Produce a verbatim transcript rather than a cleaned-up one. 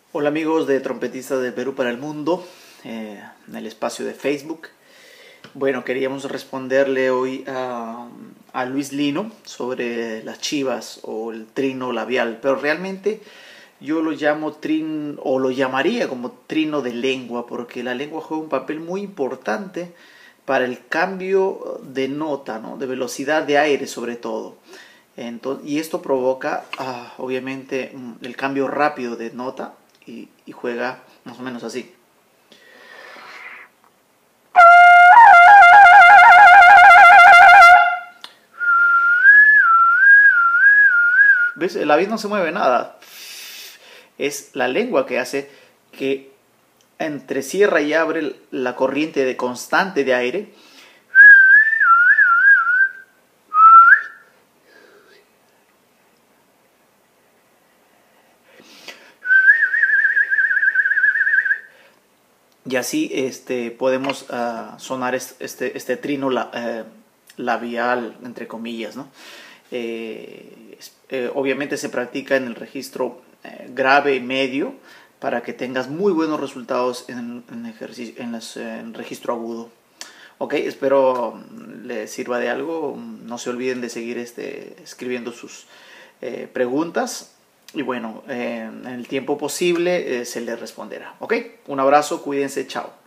Hola amigos de Trompetistas del Perú para el Mundo, eh, en el espacio de Facebook. Bueno, queríamos responderle hoy a, a Luis Lino sobre las chivas o el trino labial, pero realmente yo lo llamo trin o lo llamaría como trino de lengua, porque la lengua juega un papel muy importante para el cambio de nota, ¿no? De velocidad de aire sobre todo. Entonces, y esto provoca, uh, obviamente, el cambio rápido de nota y, y juega más o menos así. ¿Ves? La vid no se mueve nada. Es la lengua que hace que entrecierra y abre la corriente de constante de aire. Y así este, podemos uh, sonar este, este trino la, uh, labial, entre comillas, ¿no? Eh, eh, obviamente se practica en el registro eh, grave y medio para que tengas muy buenos resultados en, en, ejercicio, en, las, en el registro agudo. Ok, espero les sirva de algo. No se olviden de seguir este, escribiendo sus eh, preguntas. Y bueno, eh, en el tiempo posible eh, se les responderá. Ok, un abrazo, cuídense, chao.